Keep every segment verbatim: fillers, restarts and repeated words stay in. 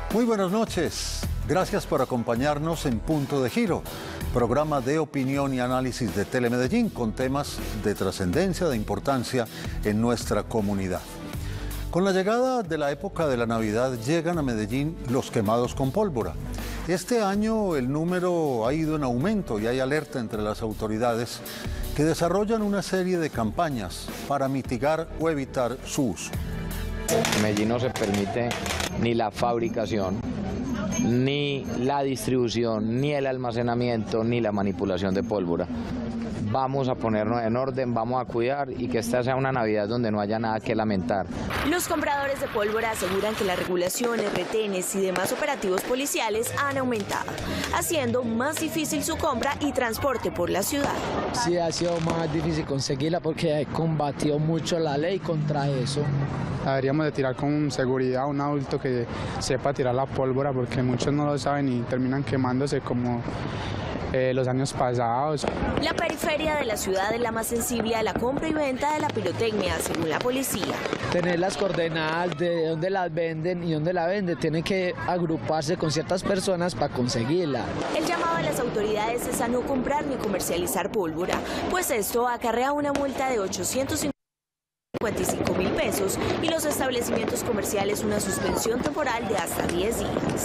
Muy buenas noches. Gracias por acompañarnos en Punto de Giro, programa de opinión y análisis de Telemedellín con temas de trascendencia, de importancia en nuestra comunidad. Con la llegada de la época de la Navidad llegan a Medellín los quemados con pólvora. Este año el número ha ido en aumento y hay alerta entre las autoridades que desarrollan una serie de campañas para mitigar o evitar su uso. En Medellín no se permite ni la fabricación, ni la distribución, ni el almacenamiento, ni la manipulación de pólvora. Vamos a ponernos en orden, vamos a cuidar y que esta sea una Navidad donde no haya nada que lamentar. Los compradores de pólvora aseguran que las regulaciones, retenes y demás operativos policiales han aumentado, haciendo más difícil su compra y transporte por la ciudad. Sí, ha sido más difícil conseguirla porque he combatido mucho la ley contra eso. Deberíamos de tirar con seguridad a un adulto que sepa tirar la pólvora porque muchos no lo saben y terminan quemándose como eh, los años pasados. La periferia de la ciudad es la más sensible a la compra y venta de la pirotecnia, según la policía. Tener las coordenadas de dónde las venden y dónde la venden, tienen que agruparse con ciertas personas para conseguirla. El llamado de las autoridades es a no comprar ni comercializar pólvora, pues esto acarrea una multa de ochocientos cincuenta y cinco mil pesos y los establecimientos comerciales una suspensión temporal de hasta diez días.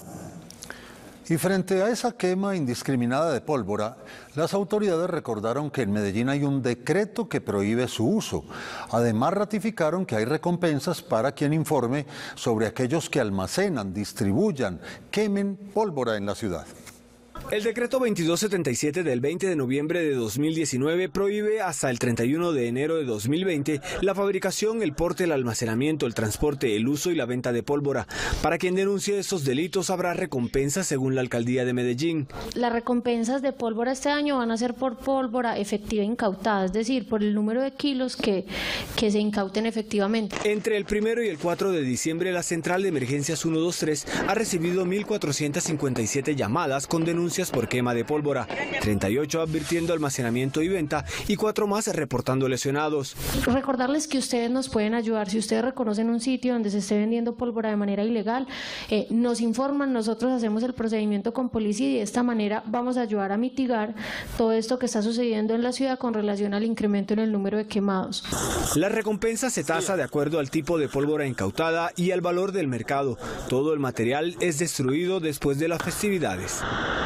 Y frente a esa quema indiscriminada de pólvora, las autoridades recordaron que en Medellín hay un decreto que prohíbe su uso. Además, ratificaron que hay recompensas para quien informe sobre aquellos que almacenan, distribuyan, quemen pólvora en la ciudad. El decreto veintidós setenta y siete del veinte de noviembre de dos mil diecinueve prohíbe hasta el treinta y uno de enero de dos mil veinte la fabricación, el porte, el almacenamiento, el transporte, el uso y la venta de pólvora. Para quien denuncie estos delitos habrá recompensas según la alcaldía de Medellín. Las recompensas de pólvora este año van a ser por pólvora efectiva incautada, es decir, por el número de kilos que, que se incauten efectivamente. Entre el primero y el cuatro de diciembre la Central de Emergencias ciento veintitrés ha recibido mil cuatrocientas cincuenta y siete llamadas con denuncias por quema de pólvora, treinta y ocho advirtiendo almacenamiento y venta y cuatro más reportando lesionados. Recordarles que ustedes nos pueden ayudar si ustedes reconocen un sitio donde se esté vendiendo pólvora de manera ilegal, eh, nos informan, nosotros hacemos el procedimiento con policía y de esta manera vamos a ayudar a mitigar todo esto que está sucediendo en la ciudad con relación al incremento en el número de quemados. La recompensa se tasa de acuerdo al tipo de pólvora incautada y al valor del mercado. Todo el material es destruido después de las festividades.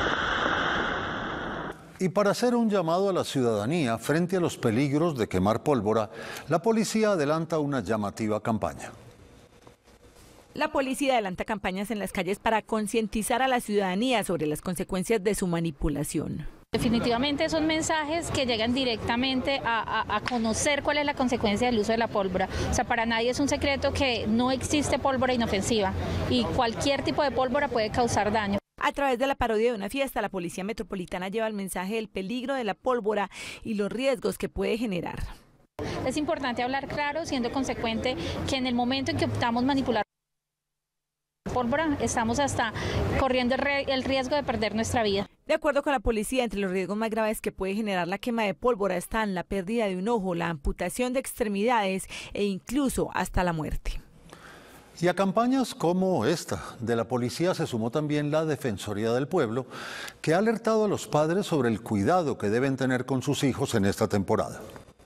Y para hacer un llamado a la ciudadanía frente a los peligros de quemar pólvora, la policía adelanta una llamativa campaña. La policía adelanta campañas en las calles para concientizar a la ciudadanía sobre las consecuencias de su manipulación. Definitivamente son mensajes que llegan directamente a, a, a conocer cuál es la consecuencia del uso de la pólvora. O sea, para nadie es un secreto que no existe pólvora inofensiva y cualquier tipo de pólvora puede causar daño. A través de la parodia de una fiesta, la Policía Metropolitana lleva el mensaje del peligro de la pólvora y los riesgos que puede generar. Es importante hablar claro, siendo consecuente, que en el momento en que optamos manipular pólvora, estamos hasta corriendo el riesgo de perder nuestra vida. De acuerdo con la policía, entre los riesgos más graves que puede generar la quema de pólvora están la pérdida de un ojo, la amputación de extremidades e incluso hasta la muerte. Y a campañas como esta de la policía se sumó también la Defensoría del Pueblo, que ha alertado a los padres sobre el cuidado que deben tener con sus hijos en esta temporada.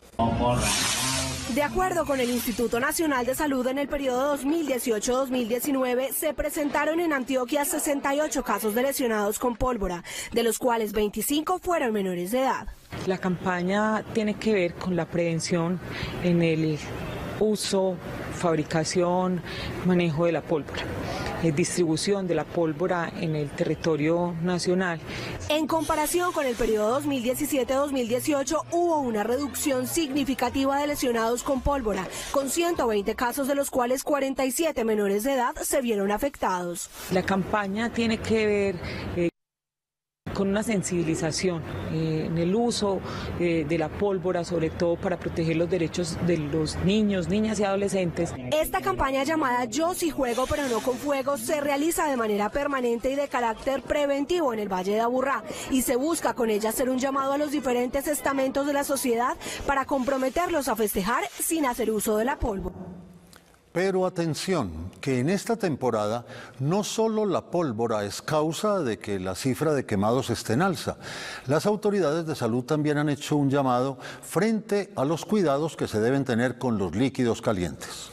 De acuerdo con el Instituto Nacional de Salud, en el periodo dos mil dieciocho a dos mil diecinueve se presentaron en Antioquia sesenta y ocho casos de lesionados con pólvora, de los cuales veinticinco fueron menores de edad. La campaña tiene que ver con la prevención en el uso, fabricación, manejo de la pólvora, eh, distribución de la pólvora en el territorio nacional. En comparación con el periodo dos mil diecisiete a dos mil dieciocho hubo una reducción significativa de lesionados con pólvora, con ciento veinte casos de los cuales cuarenta y siete menores de edad se vieron afectados. La campaña tiene que ver eh, con una sensibilización eh, en el uso eh, de la pólvora, sobre todo para proteger los derechos de los niños, niñas y adolescentes. Esta campaña llamada Yo sí juego pero no con fuego se realiza de manera permanente y de carácter preventivo en el Valle de Aburrá y se busca con ella hacer un llamado a los diferentes estamentos de la sociedad para comprometerlos a festejar sin hacer uso de la pólvora. Pero atención, que en esta temporada no solo la pólvora es causa de que la cifra de quemados esté en alza. Las autoridades de salud también han hecho un llamado frente a los cuidados que se deben tener con los líquidos calientes.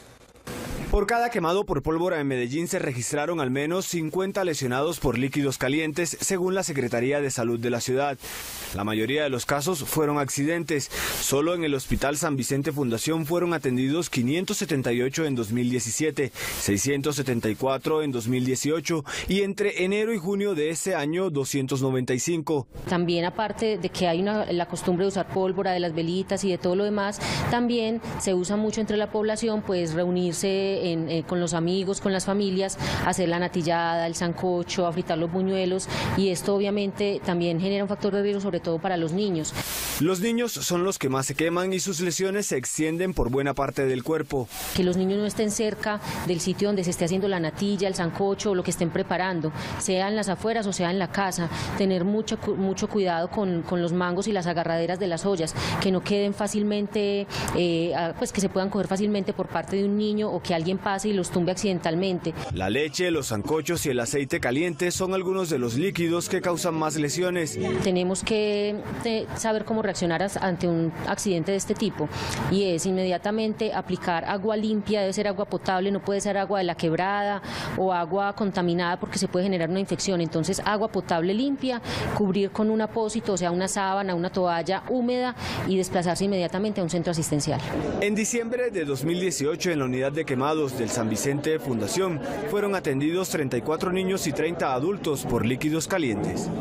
Por cada quemado por pólvora en Medellín se registraron al menos cincuenta lesionados por líquidos calientes, según la Secretaría de Salud de la ciudad. La mayoría de los casos fueron accidentes. Solo en el Hospital San Vicente Fundación fueron atendidos quinientos setenta y ocho en dos mil diecisiete, seiscientos setenta y cuatro en dos mil dieciocho y entre enero y junio de ese año doscientos noventa y cinco. También, aparte de que hay una, la costumbre de usar pólvora, de las velitas y de todo lo demás, también se usa mucho entre la población pues reunirse En, eh, con los amigos, con las familias, hacer la natillada, el sancocho, a fritar los buñuelos, y esto obviamente también genera un factor de riesgo, sobre todo para los niños. Los niños son los que más se queman y sus lesiones se extienden por buena parte del cuerpo. Que los niños no estén cerca del sitio donde se esté haciendo la natilla, el sancocho o lo que estén preparando, sea en las afueras o sea en la casa. Tener mucho, mucho cuidado con, con los mangos y las agarraderas de las ollas, que no queden fácilmente, eh, pues que se puedan coger fácilmente por parte de un niño o que alguien pase y los tumbe accidentalmente. La leche, los sancochos y el aceite caliente son algunos de los líquidos que causan más lesiones. Tenemos que eh, saber cómo reaccionar ante un accidente de este tipo, y es inmediatamente aplicar agua limpia, debe ser agua potable, no puede ser agua de la quebrada o agua contaminada porque se puede generar una infección. Entonces, agua potable limpia, cubrir con un apósito, o sea, una sábana, una toalla húmeda, y desplazarse inmediatamente a un centro asistencial. En diciembre de dos mil dieciocho, en la unidad de quemados del San Vicente Fundación, fueron atendidos treinta y cuatro niños y treinta adultos por líquidos calientes.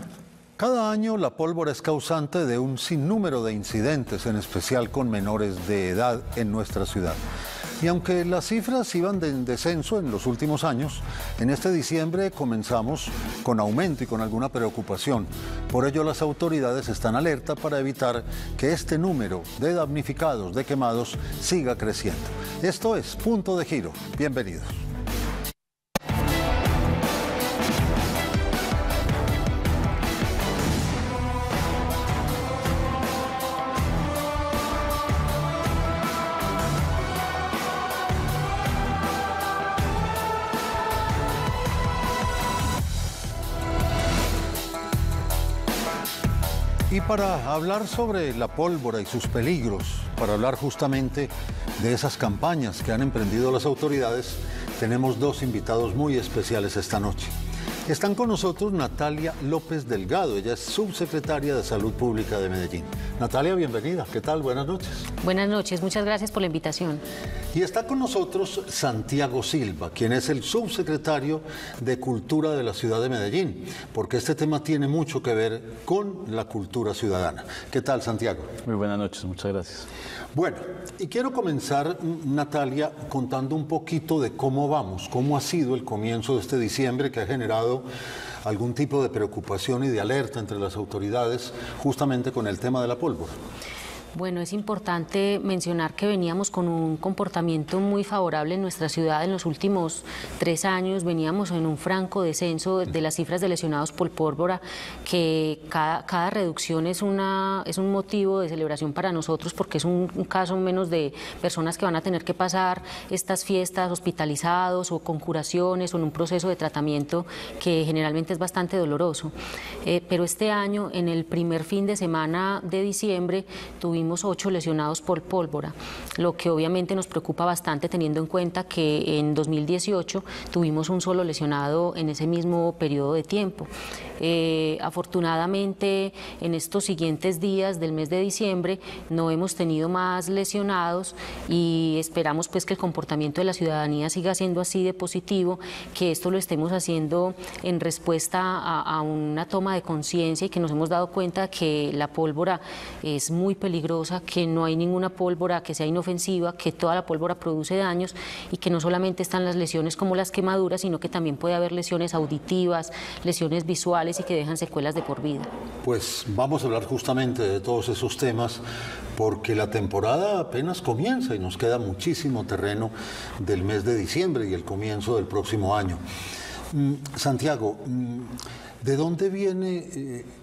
Cada año la pólvora es causante de un sinnúmero de incidentes, en especial con menores de edad en nuestra ciudad. Y aunque las cifras iban en descenso en los últimos años, en este diciembre comenzamos con aumento y con alguna preocupación. Por ello, las autoridades están alerta para evitar que este número de damnificados, de quemados, siga creciendo. Esto es Punto de Giro. Bienvenidos. Y para hablar sobre la pólvora y sus peligros, para hablar justamente de esas campañas que han emprendido las autoridades, tenemos dos invitados muy especiales esta noche. Están con nosotros Natalia López Delgado, ella es subsecretaria de Salud Pública de Medellín. Natalia, bienvenida. ¿Qué tal? Buenas noches. Buenas noches, muchas gracias por la invitación. Y está con nosotros Santiago Silva, quien es el subsecretario de Cultura de la ciudad de Medellín, porque este tema tiene mucho que ver con la cultura ciudadana. ¿Qué tal, Santiago? Muy buenas noches, muchas gracias. Bueno, y quiero comenzar, Natalia, contando un poquito de cómo vamos, cómo ha sido el comienzo de este diciembre que ha generado algún tipo de preocupación y de alerta entre las autoridades justamente con el tema de la pólvora. Bueno, es importante mencionar que veníamos con un comportamiento muy favorable en nuestra ciudad en los últimos tres años. Veníamos en un franco descenso de las cifras de lesionados por pólvora, que cada, cada reducción es, una, es un motivo de celebración para nosotros, porque es un, un caso menos de personas que van a tener que pasar estas fiestas hospitalizados o con curaciones o en un proceso de tratamiento que generalmente es bastante doloroso. Eh, pero este año, en el primer fin de semana de diciembre, tuvimos ocho lesionados por pólvora, lo que obviamente nos preocupa bastante teniendo en cuenta que en dos mil dieciocho tuvimos un solo lesionado en ese mismo periodo de tiempo. Eh, afortunadamente, en estos siguientes días del mes de diciembre no hemos tenido más lesionados y esperamos pues que el comportamiento de la ciudadanía siga siendo así de positivo, que esto lo estemos haciendo en respuesta a, a una toma de conciencia y que nos hemos dado cuenta que la pólvora es muy peligrosa, que no hay ninguna pólvora que sea inofensiva, que toda la pólvora produce daños y que no solamente están las lesiones como las quemaduras, sino que también puede haber lesiones auditivas, lesiones visuales y que dejan secuelas de por vida. Pues vamos a hablar justamente de todos esos temas porque la temporada apenas comienza y nos queda muchísimo terreno del mes de diciembre y el comienzo del próximo año. Mm, Santiago, mm, ¿de dónde viene eh,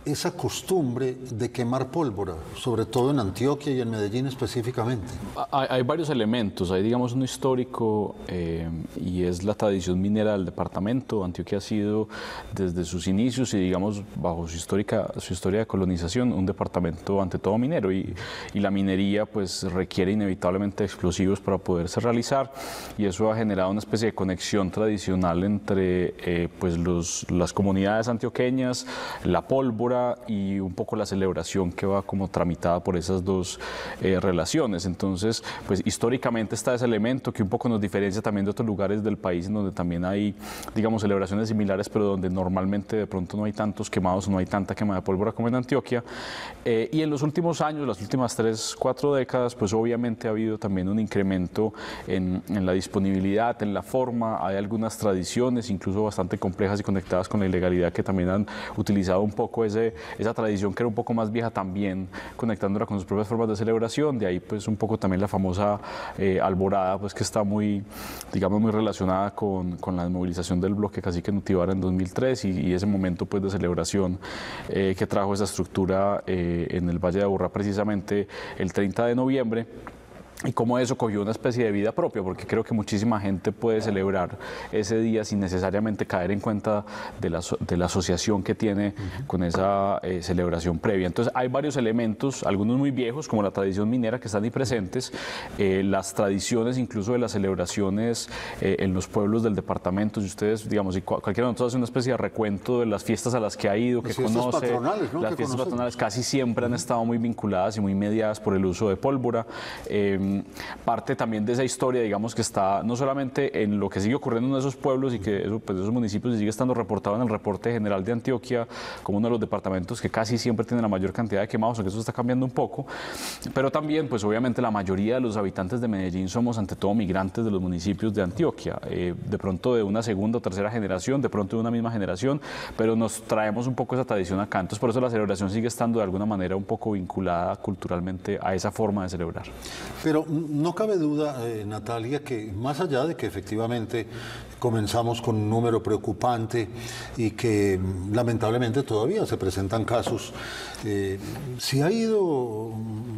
esa costumbre de quemar pólvora, sobre todo en Antioquia y en Medellín específicamente? Hay, hay varios elementos, hay digamos uno histórico eh, y es la tradición minera del departamento. Antioquia ha sido desde sus inicios y digamos bajo su, histórica, su historia de colonización un departamento ante todo minero y, y la minería pues requiere inevitablemente explosivos para poderse realizar y eso ha generado una especie de conexión tradicional entre eh, pues los, las comunidades antioqueñas, la pólvora y un poco la celebración que va como tramitada por esas dos eh, relaciones. Entonces, pues históricamente está ese elemento que un poco nos diferencia también de otros lugares del país en donde también hay, digamos, celebraciones similares, pero donde normalmente de pronto no hay tantos quemados, no hay tanta quema de pólvora como en Antioquia. Eh, y en los últimos años, las últimas tres, cuatro décadas, pues obviamente ha habido también un incremento en, en la disponibilidad, en la forma. Hay algunas tradiciones, incluso bastante complejas y conectadas con la ilegalidad, que también han utilizado un poco ese esa tradición que era un poco más vieja también, conectándola con sus propias formas de celebración. De ahí pues un poco también la famosa eh, alborada, pues que está muy, digamos, muy relacionada con, con la desmovilización del bloque Cacique Nutibara en dos mil tres y, y ese momento pues de celebración eh, que trajo esa estructura eh, en el Valle de Aburrá precisamente el treinta de noviembre. Y cómo eso cogió una especie de vida propia, porque creo que muchísima gente puede celebrar ese día sin necesariamente caer en cuenta de la, de la asociación que tiene uh-huh. con esa eh, celebración previa. Entonces hay varios elementos, algunos muy viejos, como la tradición minera, que están ahí presentes, eh, las tradiciones incluso de las celebraciones eh, en los pueblos del departamento. Si ustedes, digamos, si cualquiera de nosotros hace una especie de recuento de las fiestas a las que ha ido, que conoce, ¿no? Las que fiestas conocen. patronales casi siempre han estado muy vinculadas y muy mediadas por el uso de pólvora. Eh, Parte también de esa historia, digamos, que está no solamente en lo que sigue ocurriendo en esos pueblos y que eso, pues, esos municipios y sigue estando reportado en el reporte general de Antioquia como uno de los departamentos que casi siempre tiene la mayor cantidad de quemados, aunque eso está cambiando un poco, pero también, pues obviamente la mayoría de los habitantes de Medellín somos ante todo migrantes de los municipios de Antioquia, eh, de pronto de una segunda o tercera generación, de pronto de una misma generación, pero nos traemos un poco esa tradición acá, entonces por eso la celebración sigue estando de alguna manera un poco vinculada culturalmente a esa forma de celebrar. Pero no cabe duda, eh, Natalia, que más allá de que efectivamente comenzamos con un número preocupante y que lamentablemente todavía se presentan casos, eh, sí ha ido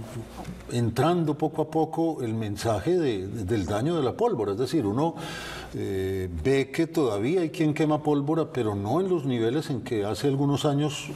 entrando poco a poco el mensaje de, de, del daño de la pólvora, es decir, uno eh, ve que todavía hay quien quema pólvora, pero no en los niveles en que hace algunos años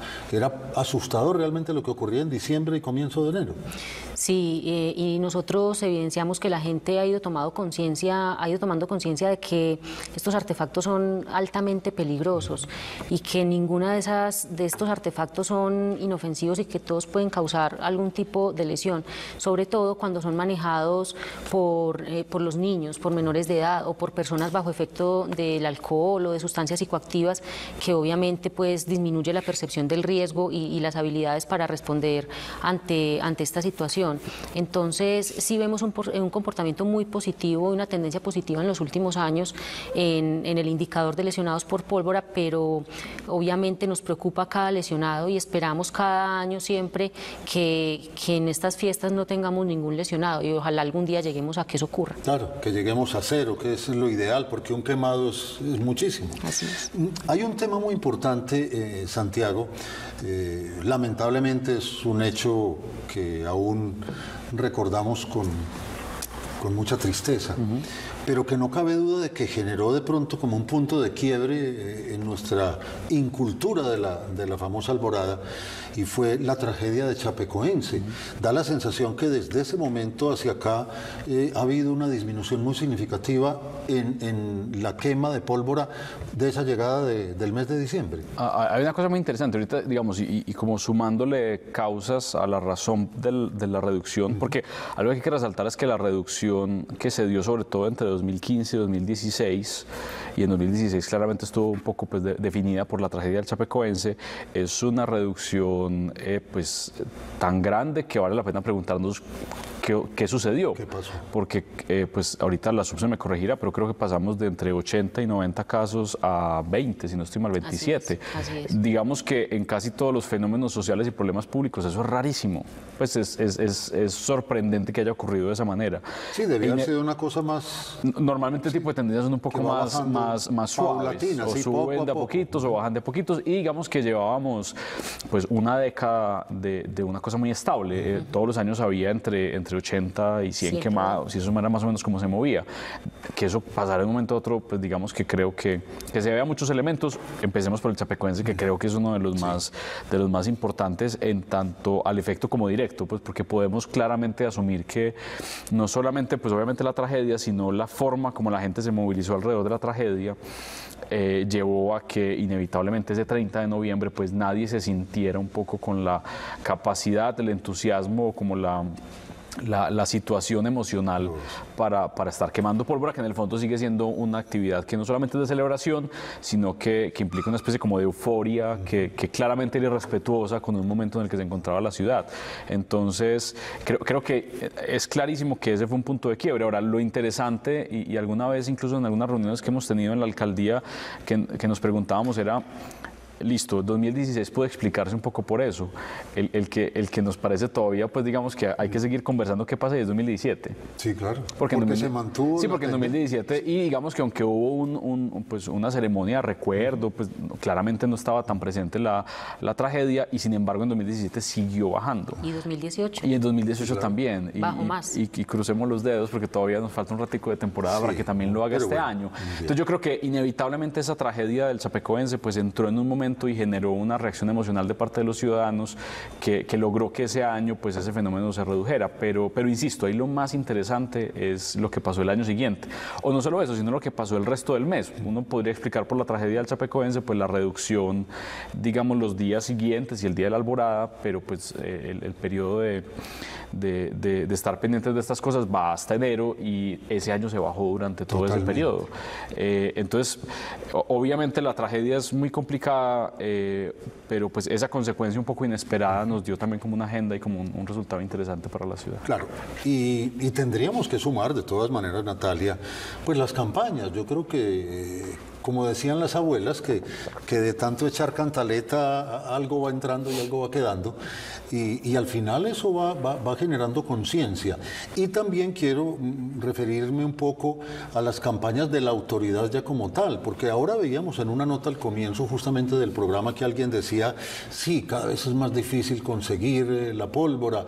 era asustador realmente lo que ocurría en diciembre y comienzo de enero. Sí, eh, y nosotros evidenciamos que la gente ha ido tomando conciencia, ha ido tomando conciencia de que estos artefactos son altamente peligrosos y que ninguna de esas de estos artefactos son inofensivos y que todos pueden causar algún tipo de lesión, sobre todo cuando son manejados por, eh, por los niños, por menores de edad o por personas bajo efecto del alcohol o de sustancias psicoactivas, que obviamente pues disminuye la percepción del riesgo y, y las habilidades para responder ante, ante esta situación. Entonces sí vemos un, un comportamiento muy positivo y una tendencia positiva en los últimos años en, en el indicador de lesionados por pólvora, pero obviamente nos preocupa cada lesionado y esperamos cada año siempre que, que en estas fiestas no tengamos ningún lesionado y ojalá algún día lleguemos a que eso ocurra. Claro, que lleguemos a cero, que es lo ideal, porque un quemado es, es muchísimo. Así es. Hay un tema muy importante, eh, Santiago, eh, lamentablemente es un hecho que aún recordamos con, con mucha tristeza, uh-huh. pero que no cabe duda de que generó de pronto como un punto de quiebre eh, en nuestra incultura de la, de la famosa alborada, y fue la tragedia de Chapecoense. Uh-huh. Da la sensación que desde ese momento hacia acá eh, ha habido una disminución muy significativa en, en la quema de pólvora de esa llegada de, del mes de diciembre. Ah, hay una cosa muy interesante ahorita, digamos, y, y como sumándole causas a la razón del, de la reducción, uh-huh. porque algo que hay que resaltar es que la reducción que se dio sobre todo entre dos mil quince y dos mil dieciséis, y en dos mil dieciséis claramente estuvo un poco pues, de, definida por la tragedia del Chapecoense, es una reducción eh, pues, tan grande que vale la pena preguntarnos qué, qué sucedió. ¿Qué pasó? Porque eh, pues, ahorita la sub se me corregirá, pero creo que pasamos de entre ochenta y noventa casos a veinte, si no estoy mal, veintisiete. Así es, así es. Digamos que en casi todos los fenómenos sociales y problemas públicos eso es rarísimo. Pues es, es, es, es sorprendente que haya ocurrido de esa manera. Sí, debía haber sido una cosa más... Normalmente este tipo de tendencias son un poco más, más, más, más suaves, o sí, suben poco a de a poco. poquitos o bajan de a poquitos, y digamos que llevábamos pues una década de, de una cosa muy estable. Uh-huh. eh, todos los años había entre, entre ochenta y cien quemados, y eso era más o menos como se movía. Que eso pasara de un momento a otro, pues digamos que creo que, que se ve a muchos elementos. Empecemos por el chapecoense, que creo que es uno de los, sí. más, de los más importantes en tanto al efecto como directo, pues porque podemos claramente asumir que no solamente, pues obviamente la tragedia, sino la forma como la gente se movilizó alrededor de la tragedia, eh, llevó a que inevitablemente ese treinta de noviembre pues nadie se sintiera un poco con la capacidad, el entusiasmo, como la... La, la situación emocional para, para estar quemando pólvora, que en el fondo sigue siendo una actividad que no solamente es de celebración, sino que, que implica una especie como de euforia, que, que claramente era irrespetuosa con un momento en el que se encontraba la ciudad. Entonces, creo, creo que es clarísimo que ese fue un punto de quiebre. Ahora, lo interesante, y, y alguna vez incluso en algunas reuniones que hemos tenido en la alcaldía, que, que nos preguntábamos era... Listo, dos mil dieciséis puede explicarse un poco por eso. El, el, que, el que nos parece todavía, pues digamos que hay que seguir conversando qué pasa desde dos mil diecisiete. Sí, claro. Porque, porque en dos mil, se mantuvo. Sí, porque en dos mil diecisiete, y digamos que aunque hubo un, un, pues una ceremonia de recuerdo, pues claramente no estaba tan presente la, la tragedia, y sin embargo en dos mil diecisiete siguió bajando. Y dos mil dieciocho. Y en dos mil dieciocho claro. también. Y, Bajo y, más. Y, y crucemos los dedos porque todavía nos falta un ratico de temporada sí, para que también lo haga este bueno, año. Entonces yo creo que inevitablemente esa tragedia del chapecoense pues entró en un momento y generó un una reacción emocional de parte de los ciudadanos que, que logró que ese año pues ese fenómeno se redujera, pero, pero insisto, ahí lo más interesante es lo que pasó el año siguiente, o no solo eso, sino lo que pasó el resto del mes. Uno podría explicar por la tragedia del chapecoense pues la reducción, digamos, los días siguientes y el día de la alborada, pero pues eh, el, el periodo de, de, de, de estar pendientes de estas cosas va hasta enero, y ese año se bajó durante todo Totalmente. ese periodo. Eh, entonces, obviamente la tragedia es muy complicada, eh, pero pues esa consecuencia un poco inesperada nos dio también como una agenda y como un, un resultado interesante para la ciudad. Claro, y, y tendríamos que sumar de todas maneras, Natalia, pues las campañas. Yo creo que, eh, como decían las abuelas, que, que de tanto echar cantaleta algo va entrando y algo va quedando, y, y al final eso va, va, va generando conciencia. Y también quiero referirme un poco a las campañas de la autoridad ya como tal, porque ahora veíamos en una nota al comienzo justamente del programa que alguien decía, sí, cada vez es más difícil conseguir eh, la pólvora,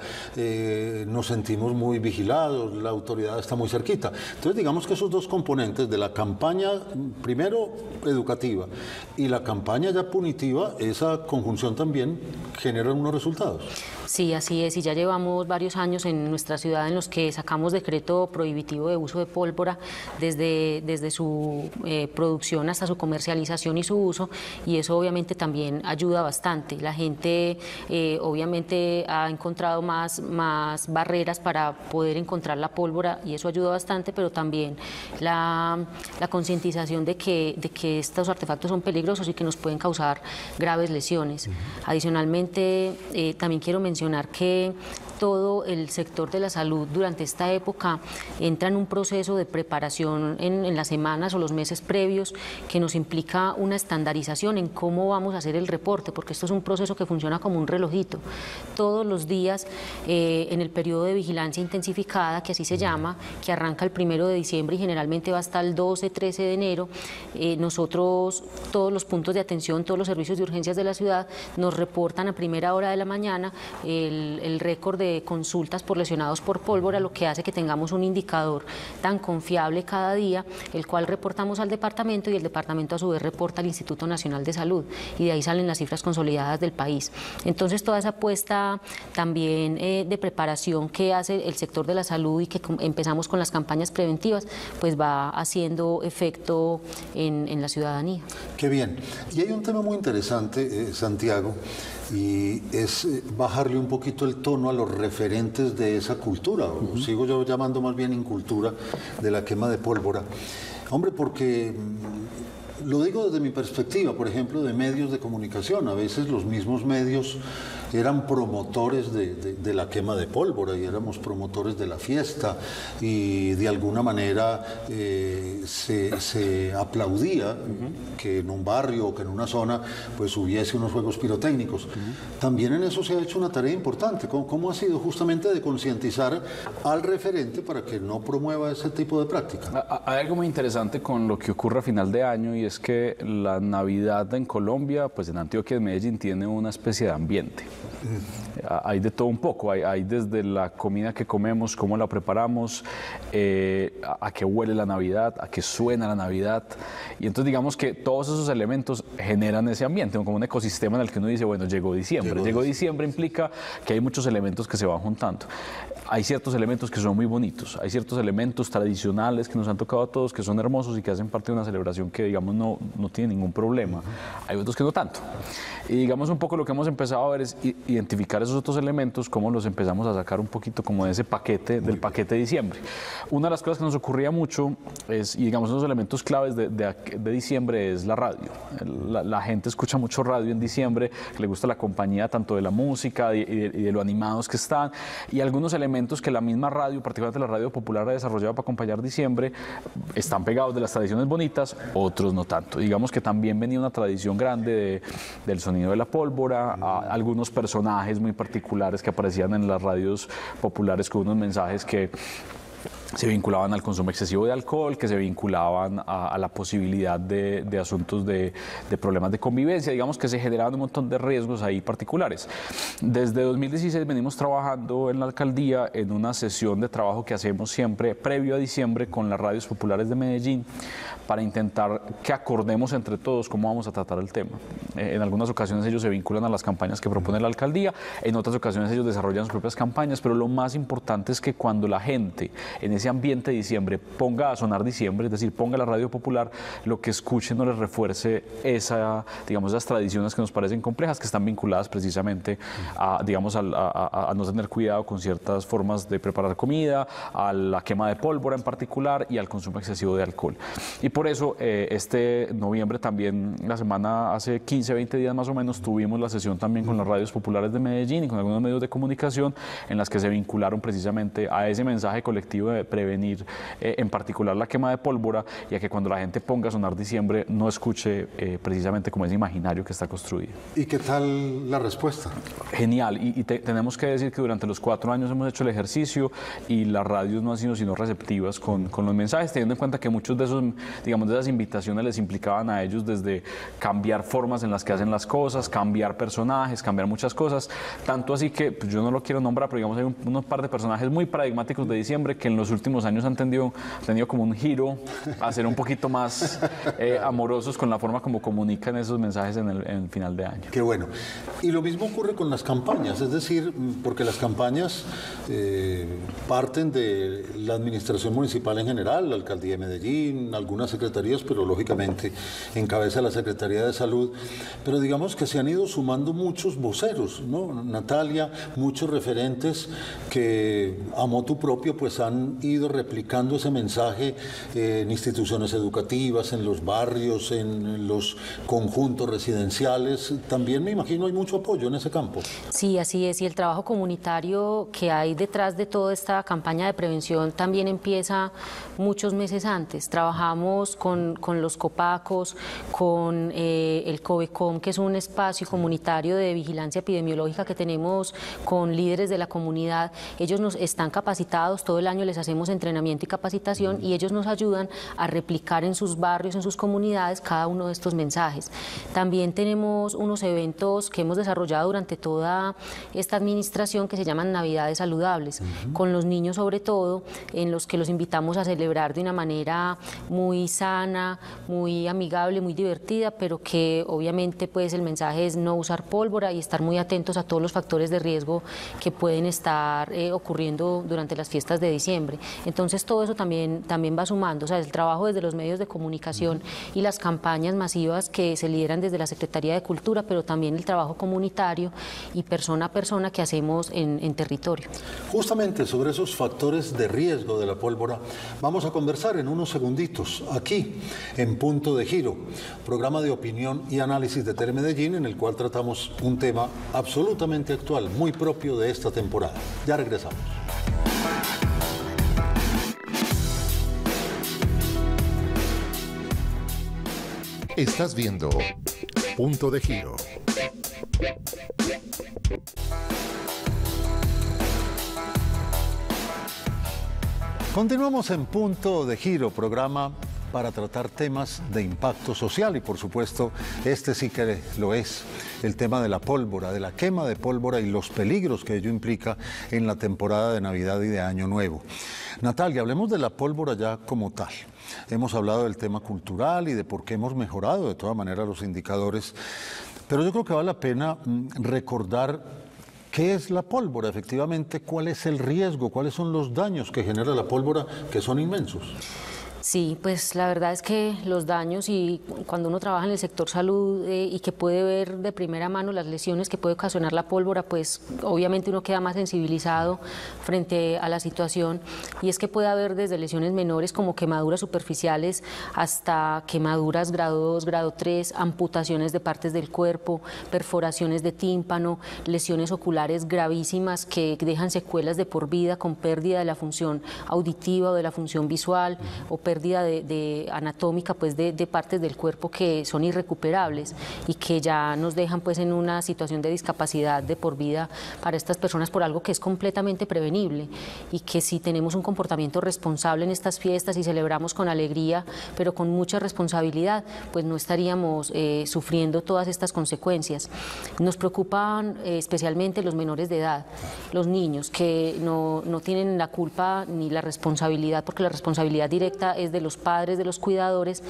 eh, nos sentimos muy vigilados, la autoridad está muy cerquita. Entonces digamos que esos dos componentes de la campaña, primero educativa y la campaña ya punitiva, esa conjunción también genera unos resultados. Sí, así es, y ya llevamos varios años en nuestra ciudad en los que sacamos decreto prohibitivo de uso de pólvora desde, desde su eh, producción hasta su comercialización y su uso, y eso obviamente también ayuda bastante. La gente eh, obviamente ha encontrado más, más barreras para poder encontrar la pólvora, y eso ayuda bastante, pero también la, la concientización de que, de que estos artefactos son peligrosos y que nos pueden causar graves lesiones. Uh-huh. Adicionalmente, eh, también quiero mencionar que todo el sector de la salud durante esta época entra en un proceso de preparación en, en las semanas o los meses previos, que nos implica una estandarización en cómo vamos a hacer el reporte, porque esto es un proceso que funciona como un relojito. Todos los días, eh, en el periodo de vigilancia intensificada, que así se llama, que arranca el primero de diciembre y generalmente va hasta el doce, trece de enero, eh, nosotros, todos los puntos de atención, todos los servicios de urgencias de la ciudad, nos reportan a primera hora de la mañana el, el récord de consultas por lesionados por pólvora, lo que hace que tengamos un indicador tan confiable cada día, el cual reportamos al departamento, y el departamento a su vez reporta al Instituto Nacional de Salud, y de ahí salen las cifras consolidadas del país. Entonces toda esa apuesta también eh, de preparación que hace el sector de la salud y que empezamos con las campañas preventivas, pues va haciendo efecto en, en la ciudadanía. Qué bien. Y hay un tema muy interesante, eh, Santiago, y es bajarle un poquito el tono a los referentes de esa cultura, o uh-huh. sigo yo llamando más bien incultura de la quema de pólvora. Hombre, porque lo digo desde mi perspectiva, por ejemplo, de medios de comunicación. A veces los mismos medios eran promotores de, de, de la quema de pólvora y éramos promotores de la fiesta y de alguna manera eh, se, se aplaudía uh-huh. que en un barrio o que en una zona pues hubiese unos juegos pirotécnicos. Uh-huh. También en eso se ha hecho una tarea importante. ¿Cómo, cómo ha sido justamente de concientizar al referente para que no promueva ese tipo de práctica? Hay algo muy interesante con lo que ocurre a final de año y es que la Navidad en Colombia, pues en Antioquia, en Medellín, tiene una especie de ambiente. Mm. Hay de todo un poco, hay, hay desde la comida que comemos, cómo la preparamos, eh, a, a qué huele la Navidad, a qué suena la Navidad. Y entonces digamos que todos esos elementos generan ese ambiente, como un ecosistema en el que uno dice, bueno, llegó diciembre. Llegó, llegó diciembre implica que hay muchos elementos que se van juntando. Hay ciertos elementos que son muy bonitos, hay ciertos elementos tradicionales que nos han tocado a todos, que son hermosos y que hacen parte de una celebración que, digamos, no, no tiene ningún problema. Hay otros que no tanto. Y, digamos, un poco lo que hemos empezado a ver es identificar esos otros elementos, cómo los empezamos a sacar un poquito como de ese paquete, del paquete de diciembre. Una de las cosas que nos ocurría mucho es, y digamos, unos elementos claves de, de, de diciembre es la radio. La, la gente escucha mucho radio en diciembre, le gusta la compañía tanto de la música y de, y de lo animados que están, y algunos elementos que la misma radio, particularmente la radio popular, ha desarrollado para acompañar diciembre, están pegados de las tradiciones bonitas, otros no tanto. Digamos que también venía una tradición grande de, del sonido de la pólvora, a algunos personajes muy particulares que aparecían en las radios populares con unos mensajes que se vinculaban al consumo excesivo de alcohol, que se vinculaban a, a la posibilidad de, de asuntos de, de problemas de convivencia, digamos que se generaban un montón de riesgos ahí particulares. Desde dos mil dieciséis venimos trabajando en la alcaldía en una sesión de trabajo que hacemos siempre previo a diciembre con las radios populares de Medellín para intentar que acordemos entre todos cómo vamos a tratar el tema. Eh, en algunas ocasiones ellos se vinculan a las campañas que propone la alcaldía, en otras ocasiones ellos desarrollan sus propias campañas, pero lo más importante es que cuando la gente en ese ambiente de diciembre ponga a sonar diciembre, es decir, ponga la radio popular, lo que escuchen no les refuerce esa, digamos, esas tradiciones que nos parecen complejas, que están vinculadas precisamente a, digamos, a, a, a no tener cuidado con ciertas formas de preparar comida, a la quema de pólvora en particular y al consumo excesivo de alcohol. Y por eso eh, este noviembre también, la semana hace quince, veinte días más o menos, tuvimos la sesión también con las radios populares de Medellín y con algunos medios de comunicación en las que se vincularon precisamente a ese mensaje colectivo de prevenir eh, en particular la quema de pólvora y a que cuando la gente ponga a sonar diciembre no escuche eh, precisamente como ese imaginario que está construido. ¿Y qué tal la respuesta? Genial, y, y te, tenemos que decir que durante los cuatro años hemos hecho el ejercicio y las radios no han sido sino receptivas con, con los mensajes, teniendo en cuenta que muchos de esos, digamos, de esas invitaciones les implicaban a ellos desde cambiar formas en las que hacen las cosas, cambiar personajes, cambiar muchas cosas, tanto así que pues, yo no lo quiero nombrar, pero digamos hay un, unos par de personajes muy paradigmáticos de diciembre que en los últimos años han tenido, tenido como un giro a ser un poquito más eh, amorosos con la forma como comunican esos mensajes en el, en el final de año. Qué bueno. Y lo mismo ocurre con las campañas, es decir, porque las campañas eh, parten de la administración municipal en general, la alcaldía de Medellín, algunas secretarías, pero lógicamente encabeza la Secretaría de Salud, pero digamos que se han ido sumando muchos voceros, ¿no? Natalia, muchos referentes que a motu propio pues han ido replicando ese mensaje eh, en instituciones educativas, en los barrios, en los conjuntos residenciales. También me imagino hay mucho apoyo en ese campo. Sí, así es, y el trabajo comunitario que hay detrás de toda esta campaña de prevención también empieza muchos meses antes. Trabajamos con, con los Copacos, con eh, el COVECOM, que es un espacio comunitario de vigilancia epidemiológica que tenemos con líderes de la comunidad. Ellos nos están capacitados, todo el año les hacemos entrenamiento y capacitación y ellos nos ayudan a replicar en sus barrios, en sus comunidades, cada uno de estos mensajes. También tenemos unos eventos que hemos desarrollado durante toda esta administración que se llaman Navidades Saludables, uh-huh. con los niños sobre todo, en los que los invitamos a celebrar de una manera muy sana, muy amigable, muy divertida, pero que obviamente pues el mensaje es no usar pólvora y estar muy atentos a todos los factores de riesgo que pueden estar eh, ocurriendo durante las fiestas de diciembre. Entonces todo eso también, también va sumando, o sea, el trabajo desde los medios de comunicación uh-huh. y las campañas masivas que se lideran desde la Secretaría de Cultura, pero también el trabajo comunitario y persona a persona que hacemos en, en territorio. Justamente sobre esos factores de riesgo de la pólvora vamos a conversar en unos segunditos aquí en Punto de Giro, programa de opinión y análisis análisis de Telemedellín, en el cual tratamos un tema absolutamente actual, muy propio de esta temporada. Ya regresamos. Estás viendo Punto de Giro. Continuamos en Punto de Giro, programa para tratar temas de impacto social y por supuesto este sí que lo es, el tema de la pólvora, de la quema de pólvora y los peligros que ello implica en la temporada de Navidad y de Año Nuevo. Natalia, hablemos de la pólvora ya como tal. Hemos hablado del tema cultural y de por qué hemos mejorado de todas maneras los indicadores, pero yo creo que vale la pena recordar qué es la pólvora, efectivamente, cuál es el riesgo, cuáles son los daños que genera la pólvora, que son inmensos. Sí, pues la verdad es que los daños, y cuando uno trabaja en el sector salud eh, y que puede ver de primera mano las lesiones que puede ocasionar la pólvora, pues obviamente uno queda más sensibilizado frente a la situación, y es que puede haber desde lesiones menores como quemaduras superficiales hasta quemaduras grado dos, grado tres, amputaciones de partes del cuerpo, perforaciones de tímpano, lesiones oculares gravísimas que dejan secuelas de por vida con pérdida de la función auditiva o de la función visual, o pérdida de, de anatómica pues de, de partes del cuerpo que son irrecuperables y que ya nos dejan pues en una situación de discapacidad de por vida para estas personas por algo que es completamente prevenible, y que si tenemos un comportamiento responsable en estas fiestas y celebramos con alegría pero con mucha responsabilidad, pues no estaríamos eh, sufriendo todas estas consecuencias. Nos preocupan eh, especialmente los menores de edad, los niños que no, no tienen la culpa ni la responsabilidad, porque la responsabilidad directa es de los padres, de los cuidadores,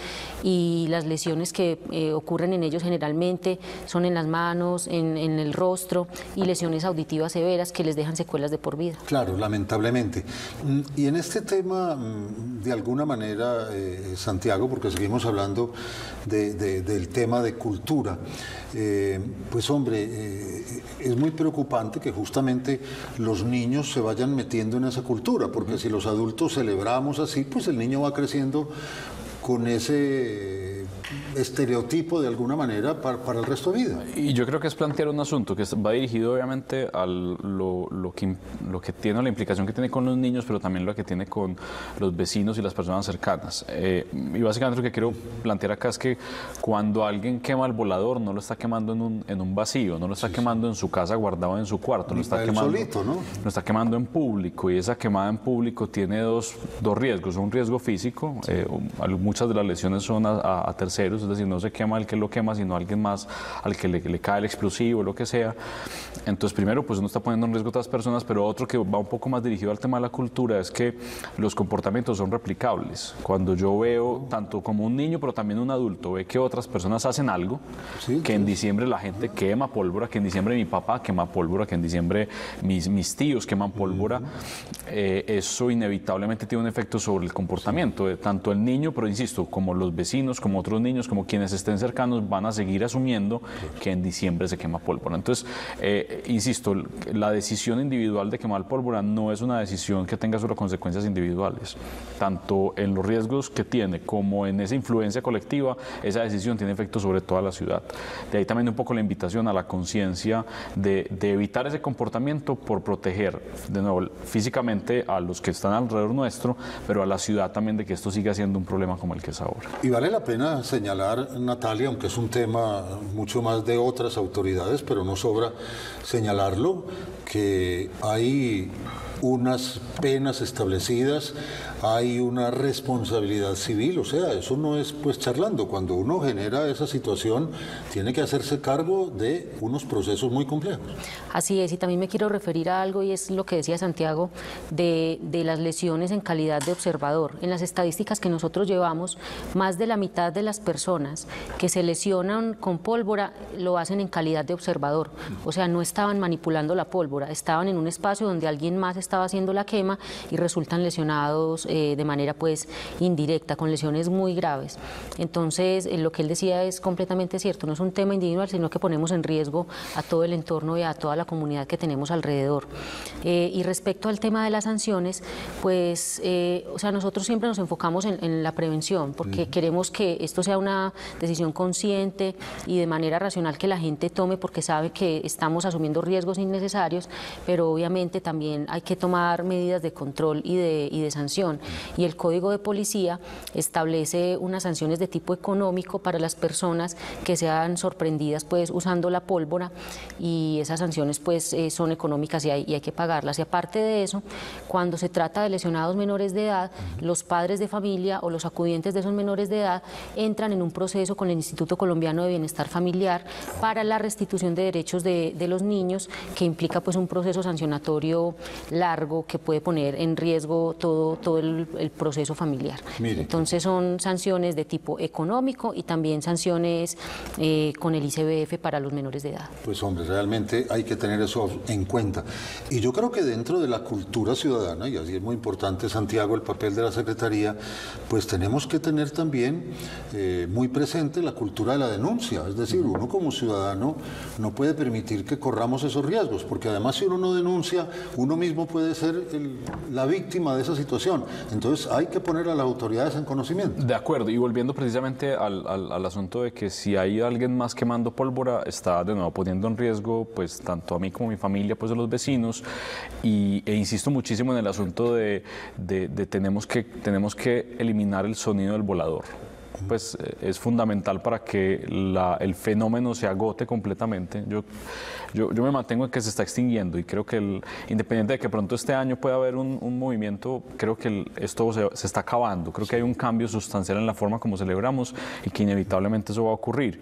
y las lesiones que eh, ocurren en ellos generalmente son en las manos, en, en el rostro, y lesiones auditivas severas que les dejan secuelas de por vida. Claro, lamentablemente. Y en este tema, de alguna manera, eh, Santiago, porque seguimos hablando de, de, del tema de cultura, eh, pues hombre, eh, es muy preocupante que justamente los niños se vayan metiendo en esa cultura, porque uh-huh. si los adultos celebramos así, pues el niño va creciendo con ese estereotipo de alguna manera para, para el resto de vida. Y yo creo que es plantear un asunto que va dirigido obviamente a lo, lo, que, lo que tiene, la implicación que tiene con los niños, pero también lo que tiene con los vecinos y las personas cercanas. Eh, y básicamente lo que quiero plantear acá es que cuando alguien quema el volador, no lo está quemando en un, en un vacío, no lo está sí, quemando sí. en su casa guardado en su cuarto, lo está, quemando, solito, ¿no? lo está quemando en público, y esa quemada en público tiene dos, dos riesgos. Un riesgo físico, sí. eh, muchas de las lesiones son a, a, a terceros, es decir, no se quema el que lo quema, sino alguien más al que le, le cae el explosivo, lo que sea. Entonces, primero, pues uno está poniendo en riesgo a otras personas, pero otro que va un poco más dirigido al tema de la cultura es que los comportamientos son replicables. Cuando yo veo, tanto como un niño, pero también un adulto, ve que otras personas hacen algo, sí, que sí. en diciembre la gente quema pólvora, que en diciembre mi papá quema pólvora, que en diciembre mis, mis tíos queman pólvora, eh, eso inevitablemente tiene un efecto sobre el comportamiento de tanto el niño, pero insisto, como los vecinos, como otros niños, como quienes estén cercanos, van a seguir asumiendo que en diciembre se quema pólvora. Entonces, eh, insisto, la decisión individual de quemar pólvora no es una decisión que tenga solo consecuencias individuales. Tanto en los riesgos que tiene como en esa influencia colectiva, esa decisión tiene efecto sobre toda la ciudad. De ahí también un poco la invitación a la conciencia de, de evitar ese comportamiento por proteger, de nuevo, físicamente a los que están alrededor nuestro, pero a la ciudad también, de que esto siga siendo un problema como el que es ahora. Y vale la pena señalar, Natalia, aunque es un tema mucho más de otras autoridades, pero no sobra señalarlo, que hay unas penas establecidas, hay una responsabilidad civil, o sea, eso no es pues charlando. Cuando uno genera esa situación, tiene que hacerse cargo de unos procesos muy complejos. Así es, y también me quiero referir a algo, y es lo que decía Santiago, de, de las lesiones en calidad de observador. En las estadísticas que nosotros llevamos, más de la mitad de las personas que se lesionan con pólvora lo hacen en calidad de observador, o sea, no estaban manipulando la pólvora, estaban en un espacio donde alguien más estaba estaba haciendo la quema y resultan lesionados eh, de manera pues indirecta, con lesiones muy graves. Entonces, eh, lo que él decía es completamente cierto, no es un tema individual, sino que ponemos en riesgo a todo el entorno y a toda la comunidad que tenemos alrededor. Eh, y respecto al tema de las sanciones, pues, eh, o sea, nosotros siempre nos enfocamos en, en la prevención, porque uh-huh. queremos que esto sea una decisión consciente y de manera racional que la gente tome, porque sabe que estamos asumiendo riesgos innecesarios, pero obviamente también hay que tomar medidas de control y de, y de sanción. Y el Código de Policía establece unas sanciones de tipo económico para las personas que sean sorprendidas pues usando la pólvora, y esas sanciones pues eh, son económicas y hay, y hay que pagarlas. Y aparte de eso, cuando se trata de lesionados menores de edad, los padres de familia o los acudientes de esos menores de edad entran en un proceso con el Instituto Colombiano de Bienestar Familiar para la restitución de derechos de, de los niños, que implica pues un proceso sancionatorio largo que puede poner en riesgo todo, todo el, el proceso familiar. Mire. Entonces son sanciones de tipo económico y también sanciones eh, con el I C B F para los menores de edad. Pues hombre, realmente hay que tener eso en cuenta. Y yo creo que dentro de la cultura ciudadana, y así es muy importante, Santiago, el papel de la Secretaría, pues tenemos que tener también eh, muy presente la cultura de la denuncia. Es decir, uno como ciudadano no puede permitir que corramos esos riesgos, porque además si uno no denuncia, uno mismo puede ser el, la víctima de esa situación. Entonces hay que poner a las autoridades en conocimiento. De acuerdo, y volviendo precisamente al, al, al asunto de que si hay alguien más quemando pólvora, está de nuevo poniendo en riesgo pues tanto a mí como a mi familia, pues a los vecinos, y, e insisto muchísimo en el asunto de, de, de tenemos que, tenemos que eliminar el sonido del volador. Pues es fundamental para que la, el fenómeno se agote completamente. Yo, yo, yo me mantengo en que se está extinguiendo, y creo que el, independiente de que pronto este año pueda haber un, un movimiento, creo que el, esto se, se está acabando. Creo que hay un cambio sustancial en la forma como celebramos y que inevitablemente eso va a ocurrir.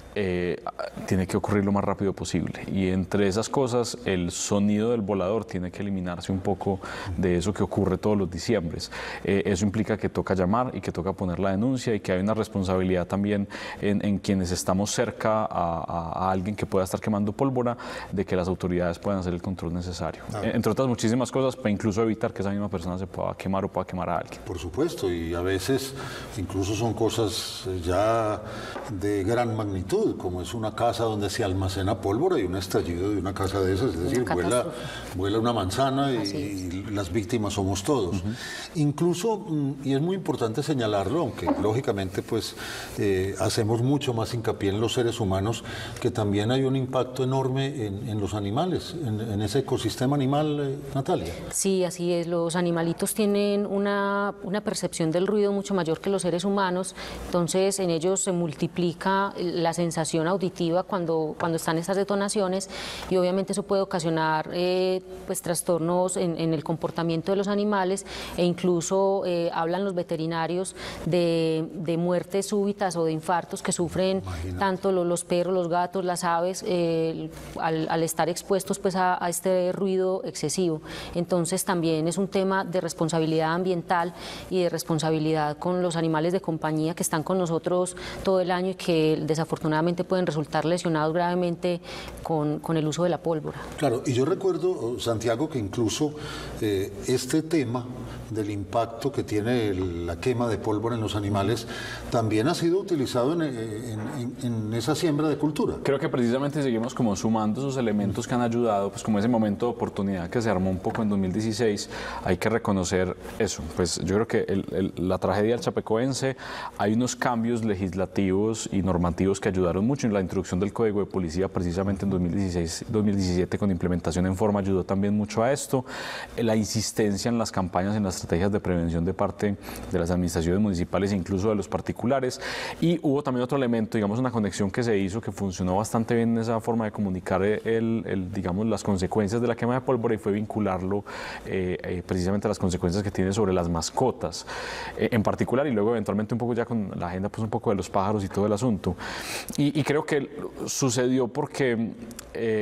Eh, tiene que ocurrir lo más rápido posible, y entre esas cosas el sonido del volador tiene que eliminarse un poco de eso que ocurre todos los diciembres. Eh, eso implica que toca llamar y que toca poner la denuncia, y que hay una responsabilidad también en, en quienes estamos cerca a, a, a alguien que pueda estar quemando pólvora, de que las autoridades puedan hacer el control necesario. Ah. Entre otras muchísimas cosas, para incluso evitar que esa misma persona se pueda quemar o pueda quemar a alguien. Por supuesto, y a veces incluso son cosas ya de gran magnitud, como es una casa donde se almacena pólvora y un estallido de una casa de esas, es decir, vuela, vuela una manzana y, y las víctimas somos todos. Uh-huh. Incluso, y es muy importante señalarlo, aunque lógicamente pues eh, hacemos mucho más hincapié en los seres humanos, que también hay un impacto enorme en, en los animales, en, en ese ecosistema animal, eh, Natalia. Sí, así es, los animalitos tienen una, una percepción del ruido mucho mayor que los seres humanos, entonces en ellos se multiplica la sensación auditiva cuando, cuando están estas detonaciones, y obviamente eso puede ocasionar eh, pues, trastornos en, en el comportamiento de los animales, e incluso eh, hablan los veterinarios de, de muertes súbitas o de infartos que sufren Imagina. tanto los, los perros, los gatos, las aves, eh, al, al estar expuestos pues, a, a este ruido excesivo. Entonces también es un tema de responsabilidad ambiental y de responsabilidad con los animales de compañía que están con nosotros todo el año y que desafortunadamente pueden resultar lesionados gravemente con, con el uso de la pólvora. Claro, y yo recuerdo, Santiago, que incluso eh, este tema del impacto que tiene el, la quema de pólvora en los animales también ha sido utilizado en, en, en, en esa siembra de cultura. Creo que precisamente seguimos como sumando esos elementos que han ayudado, pues como ese momento de oportunidad que se armó un poco en dos mil dieciséis, hay que reconocer eso. Pues yo creo que el, el, la tragedia del Chapecoense, hay unos cambios legislativos y normativos que ayudaron mucho. En la introducción del Código de Policía precisamente en dos mil dieciséis dos mil diecisiete con implementación en forma ayudó también mucho a esto. La insistencia en las campañas, en las estrategias de prevención de parte de las administraciones municipales e incluso de los particulares. Y hubo también otro elemento, digamos, una conexión que se hizo que funcionó bastante bien en esa forma de comunicar el, el, digamos, las consecuencias de la quema de pólvora, y fue vincularlo eh, eh, precisamente a las consecuencias que tiene sobre las mascotas eh, en particular, y luego eventualmente un poco ya con la agenda pues un poco de los pájaros y todo el asunto. Y, y creo que sucedió porque eh,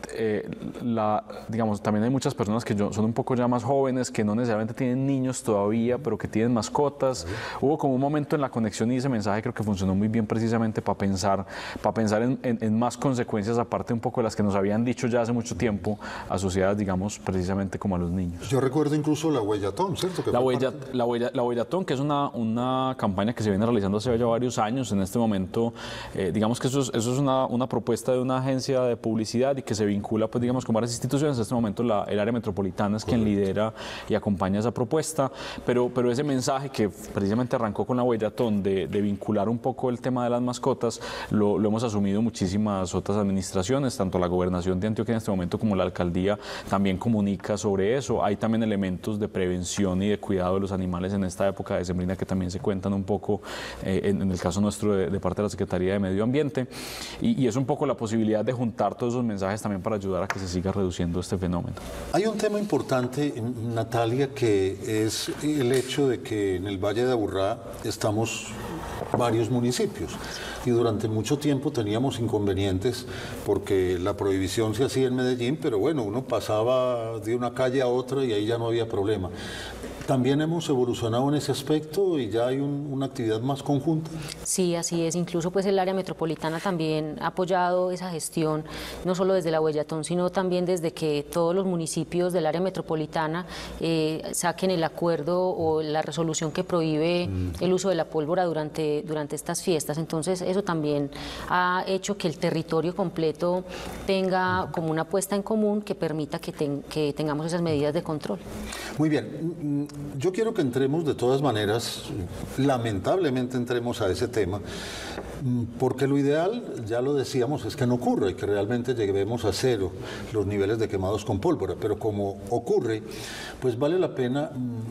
eh, la, digamos, también hay muchas personas que yo, son un poco ya más jóvenes, que no necesariamente tienen niños todavía, pero que tienen mascotas. Hubo como un momento en la conexión y ese mensaje creo que funcionó muy bien precisamente para pensar, para pensar en, en, en más consecuencias, aparte un poco de las que nos habían dicho ya hace mucho tiempo, asociadas, digamos, precisamente como a los niños. Yo recuerdo incluso la Huellatón, ¿cierto? Que la, huella, parte... la, huella, la Huellatón, que es una, una campaña que se viene realizando hace ya varios años. En este momento, eh, digamos que eso es, eso es una, una propuesta de una agencia de publicidad y que se vincula, pues digamos, con varias instituciones. En este momento la, el área metropolitana es quien lidera y acompaña esa propuesta, pero, pero ese mensaje que precisamente arrancó con la Huellatón de, de vincular un poco el tema de las mascotas, lo, lo hemos asumido muchísimas otras administraciones, tanto la gobernación de Antioquia en este momento como la alcaldía también comunica sobre eso. Hay también elementos de prevención y de cuidado de los animales en esta época decembrina que también se cuentan un poco eh, en, en el caso nuestro de, de parte de la Secretaría de Medio Ambiente, y, y es un poco la posibilidad de juntar todos esos mensajes también para ayudar a que se siga reduciendo este fenómeno. Hay un tema importante, Natalia, que es el hecho de que en el Valle de Aburrá estamos varios municipios y durante mucho tiempo teníamos inconvenientes porque la prohibición se hacía en Medellín, pero bueno, uno pasaba de una calle a otra y ahí ya no había problema. ¿También hemos evolucionado en ese aspecto y ya hay un, una actividad más conjunta? Sí, así es. Incluso pues el área metropolitana también ha apoyado esa gestión, no solo desde la Huellatón, sino también desde que todos los municipios del área metropolitana eh, saquen el acuerdo o la resolución que prohíbe mm. el uso de la pólvora durante, durante estas fiestas. Entonces eso también ha hecho que el territorio completo tenga como una puesta en común que permita que, ten, que tengamos esas medidas de control. Muy bien. Yo quiero que entremos de todas maneras, lamentablemente entremos a ese tema, porque lo ideal, ya lo decíamos, es que no ocurra y que realmente lleguemos a cero los niveles de quemados con pólvora, pero como ocurre, pues vale la pena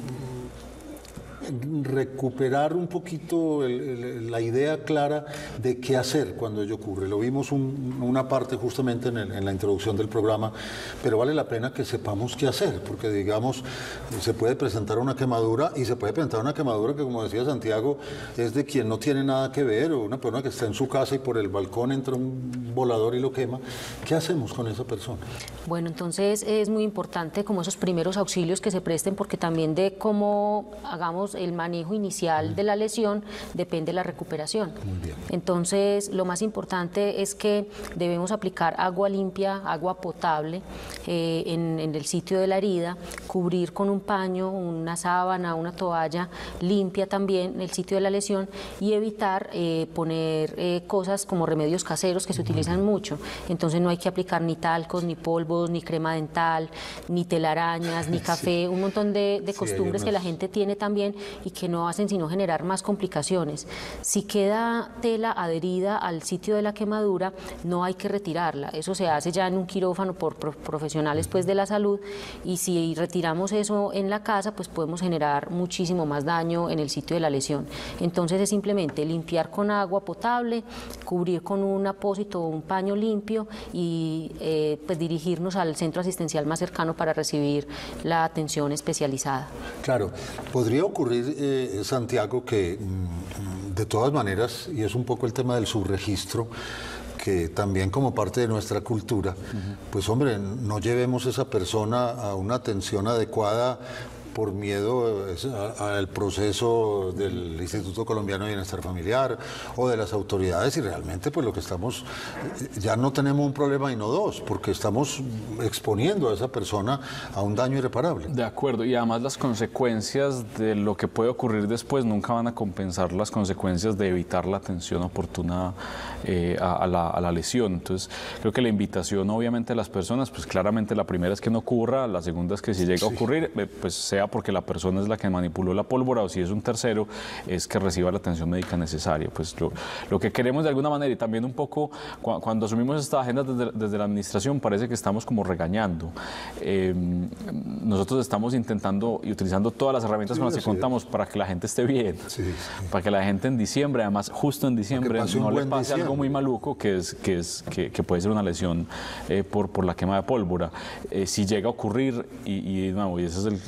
recuperar un poquito el, el, la idea clara de qué hacer cuando ello ocurre. Lo vimos un, una parte justamente en, el, en la introducción del programa, pero vale la pena que sepamos qué hacer, porque digamos, se puede presentar una quemadura y se puede presentar una quemadura que, como decía Santiago, es de quien no tiene nada que ver, o una persona que está en su casa y por el balcón entra un volador y lo quema. ¿Qué hacemos con esa persona? Bueno, entonces es muy importante como esos primeros auxilios que se presten, porque también de cómo hagamos el manejo inicial de la lesión depende la recuperación. Muy bien. Entonces, lo más importante es que debemos aplicar agua limpia, agua potable eh, en, en el sitio de la herida, cubrir con un paño, una sábana, una toalla limpia también el sitio de la lesión y evitar eh, poner eh, cosas como remedios caseros que se utilizan mucho. Entonces, no hay que aplicar ni talcos, ni polvos, ni crema dental, ni telarañas, ni café, sí. un montón de, de costumbres sí, que la gente tiene también y que no hacen sino generar más complicaciones. Si queda tela adherida al sitio de la quemadura, no hay que retirarla. Eso se hace ya en un quirófano por profesionales pues, de la salud, y si retiramos eso en la casa, pues podemos generar muchísimo más daño en el sitio de la lesión. Entonces es simplemente limpiar con agua potable, cubrir con un apósito o un paño limpio y eh, pues dirigirnos al centro asistencial más cercano para recibir la atención especializada. Claro, podría ocurrir Eh, Santiago, que mm, de todas maneras, y es un poco el tema del subregistro, que también como parte de nuestra cultura, uh-huh. pues hombre, no llevemos a esa persona a una atención adecuada por miedo al proceso del Instituto Colombiano de Bienestar Familiar o de las autoridades, y realmente pues lo que estamos, ya no tenemos un problema y no dos, porque estamos exponiendo a esa persona a un daño irreparable. De acuerdo, y además las consecuencias de lo que puede ocurrir después nunca van a compensar las consecuencias de evitar la atención oportuna eh, a, a, la, a la lesión. Entonces creo que la invitación obviamente a las personas, pues claramente la primera es que no ocurra, la segunda es que si llega sí. a ocurrir, eh, pues sea porque la persona es la que manipuló la pólvora, o si es un tercero, es que reciba la atención médica necesaria. Pues lo, lo que queremos de alguna manera, y también un poco cu cuando asumimos esta agenda desde, desde la administración, parece que estamos como regañando. Eh, nosotros estamos intentando y utilizando todas las herramientas sí, con las que sí, contamos para que la gente esté bien, sí, sí. para que la gente en diciembre, además justo en diciembre, no le pase diciembre. algo muy maluco, que, es, que, es, que, que puede ser una lesión eh, por, por la quema de pólvora. Eh, si llega a ocurrir, y, y, no, y ese es el, digamos,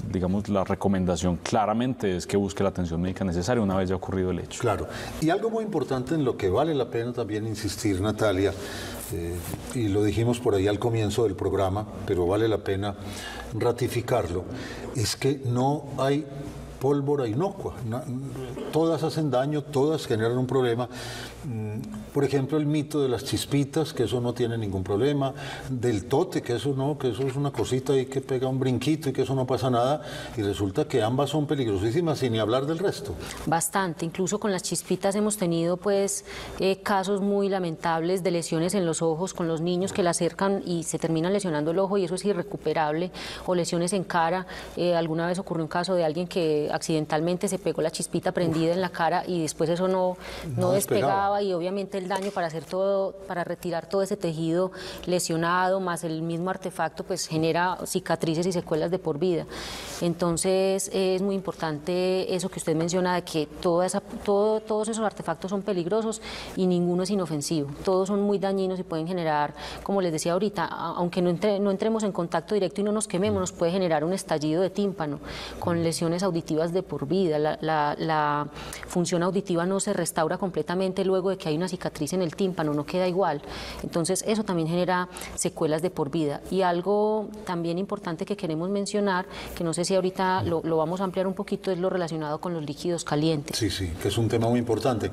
la recomendación claramente es que busque la atención médica necesaria una vez ya ocurrido el hecho. Claro, y algo muy importante en lo que vale la pena también insistir, Natalia, eh, y lo dijimos por ahí al comienzo del programa, pero vale la pena ratificarlo, es que no hay pólvora inocua. Todas hacen daño, todas generan un problema. Por ejemplo, el mito de las chispitas, que eso no tiene ningún problema, del tote, que eso no, que eso es una cosita ahí que pega un brinquito y que eso no pasa nada, y resulta que ambas son peligrosísimas, sin ni hablar del resto. Bastante, incluso con las chispitas hemos tenido pues eh, casos muy lamentables de lesiones en los ojos con los niños que la acercan y se terminan lesionando el ojo y eso es irrecuperable, o lesiones en cara. Eh, alguna vez ocurrió un caso de alguien que accidentalmente se pegó la chispita prendida Uf. en la cara y después eso no, no, no despegaba. despegaba y obviamente el daño para hacer todo, para retirar todo ese tejido lesionado más el mismo artefacto pues genera cicatrices y secuelas de por vida. Entonces es muy importante eso que usted menciona de que toda esa, todo, todos esos artefactos son peligrosos y ninguno es inofensivo, todos son muy dañinos y pueden generar, como les decía ahorita, aunque no, entre, no entremos en contacto directo y no nos quememos, nos puede generar un estallido de tímpano con lesiones auditivas de por vida. La, la, la función auditiva no se restaura completamente luego de que hay una cicatriz en el tímpano, no queda igual. Entonces eso también genera secuelas de por vida. Y algo también importante que queremos mencionar, que no sé si ahorita lo, lo vamos a ampliar un poquito, es lo relacionado con los líquidos calientes. Sí, sí, que es un tema muy importante.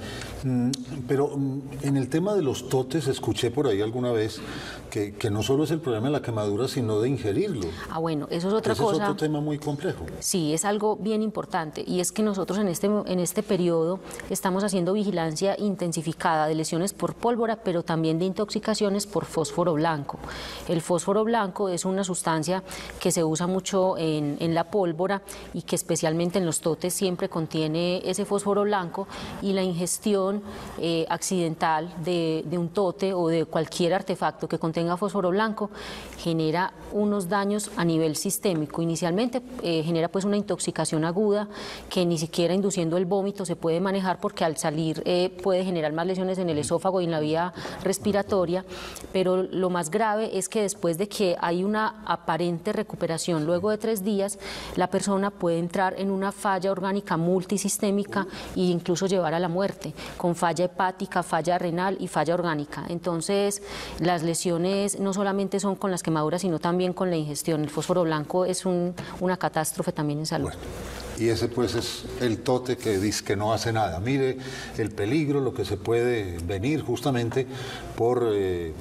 Pero en el tema de los totes, escuché por ahí alguna vez que, que no solo es el problema de la quemadura, sino de ingerirlo. Ah, bueno, eso es otra Ese cosa. es otro tema muy complejo. Sí, es algo bien importante y es que nosotros en este, en este periodo estamos haciendo vigilancia intensificada de lesiones por pólvora, pero también de intoxicaciones por fósforo blanco. El fósforo blanco es una sustancia que se usa mucho en, en la pólvora y que especialmente en los totes siempre contiene ese fósforo blanco, y la ingestión eh, accidental de, de un tote o de cualquier artefacto que contenga fósforo blanco genera unos daños a nivel sistémico. Inicialmente eh, genera pues una intoxicación aguda que ni siquiera induciendo el vómito se puede manejar, porque al salir eh, puede generar más lesiones en el esófago y en la vía respiratoria, pero lo más grave es que después de que hay una aparente recuperación, luego de tres días, la persona puede entrar en una falla orgánica multisistémica e incluso llevar a la muerte, con falla hepática, falla renal y falla orgánica. Entonces, las lesiones no solamente son con las quemaduras, sino también con la ingestión. El fósforo blanco es un, una catástrofe también en salud. Bueno. Y ese pues es el tote que dice que no hace nada. Mire el peligro, lo que se puede venir justamente por eh,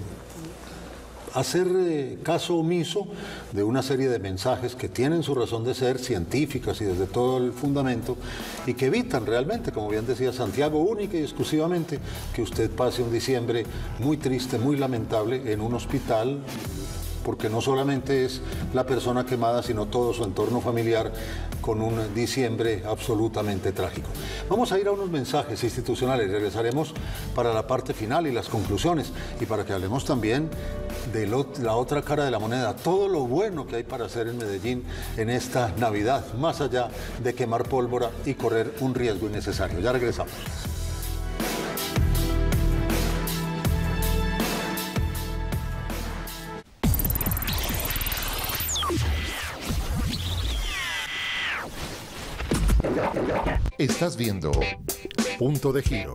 hacer eh, caso omiso de una serie de mensajes que tienen su razón de ser, científicas y desde todo el fundamento, y que evitan realmente, como bien decía Santiago, única y exclusivamente que usted pase un diciembre muy triste, muy lamentable en un hospital, porque no solamente es la persona quemada, sino todo su entorno familiar con un diciembre absolutamente trágico. Vamos a ir a unos mensajes institucionales, regresaremos para la parte final y las conclusiones, y para que hablemos también de lo, la otra cara de la moneda, todo lo bueno que hay para hacer en Medellín en esta Navidad, más allá de quemar pólvora y correr un riesgo innecesario. Ya regresamos. Estás viendo Punto de Giro.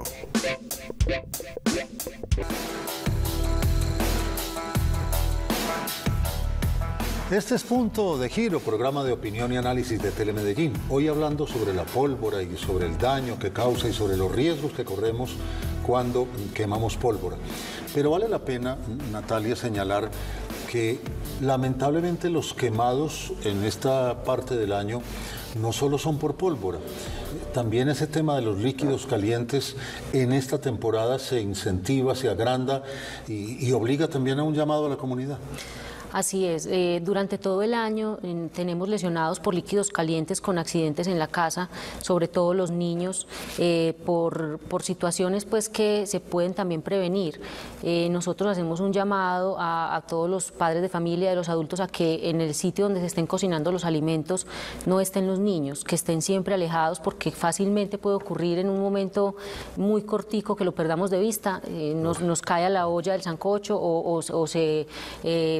Este es Punto de Giro, programa de opinión y análisis de Telemedellín. Hoy hablando sobre la pólvora y sobre el daño que causa y sobre los riesgos que corremos cuando quemamos pólvora. Pero vale la pena, Natalia, señalar que lamentablemente los quemados en esta parte del año no solo son por pólvora, también ese tema de los líquidos calientes en esta temporada se incentiva, se agranda y, y obliga también a un llamado a la comunidad. Así es, eh, durante todo el año eh, tenemos lesionados por líquidos calientes con accidentes en la casa, sobre todo los niños, eh, por, por situaciones pues que se pueden también prevenir. Eh, nosotros hacemos un llamado a, a todos los padres de familia, de los adultos, a que en el sitio donde se estén cocinando los alimentos no estén los niños, que estén siempre alejados, porque fácilmente puede ocurrir en un momento muy cortico que lo perdamos de vista, eh, nos, nos cae a la olla el sancocho o, o, o se... Eh,